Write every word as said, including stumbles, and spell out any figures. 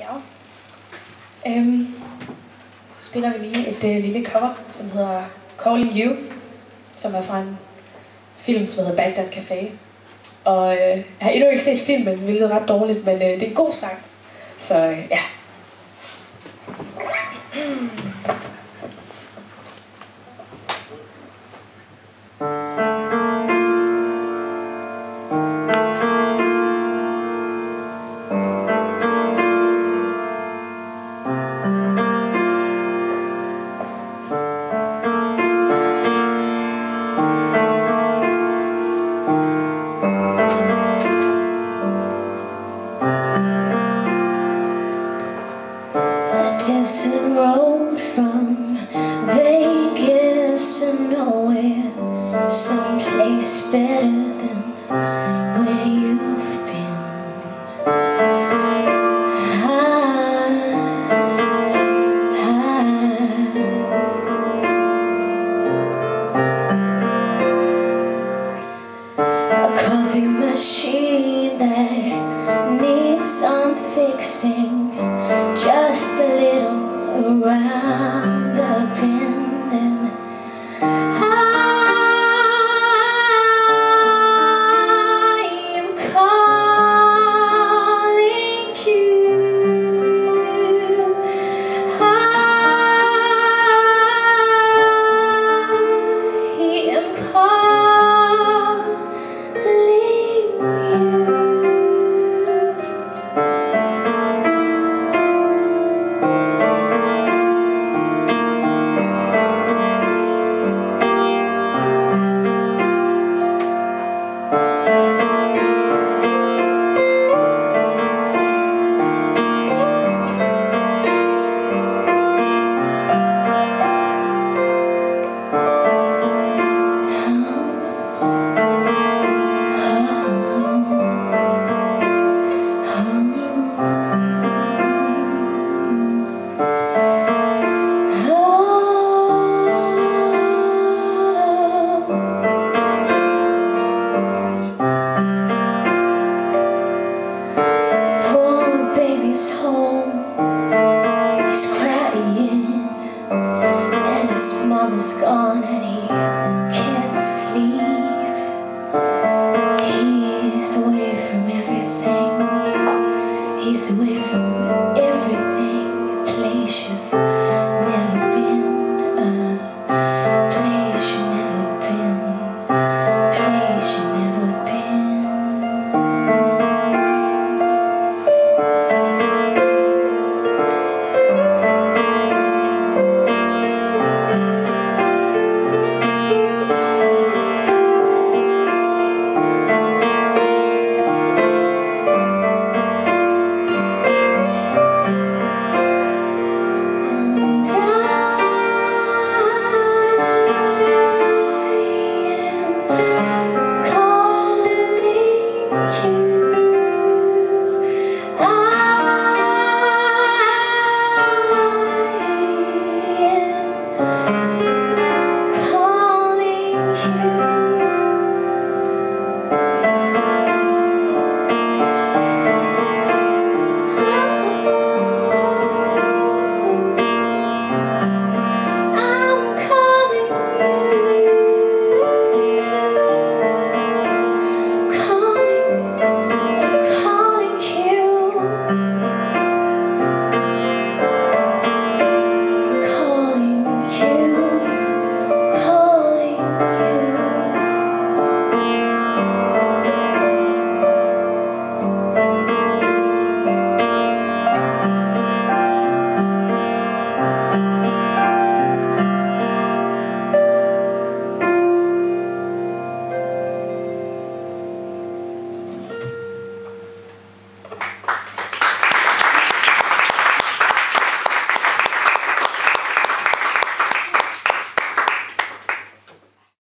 Ja. Øhm, nu spiller vi lige et øh, lille cover, som hedder Calling You, som er fra en film, som hedder Bagdad Café. Og øh, jeg har endnu ikke set filmen, hvilket er ret dårligt, men øh, det er en god sang. Så øh, ja. Desert road from Vegas to nowhere, someplace better than where you've been. High, high. A coffee machine that needs some fixing, just a little around the bend, and I am calling you. I am calling you. Mama's gone and he can't sleep. He's away from everything. He's away from everything. A place of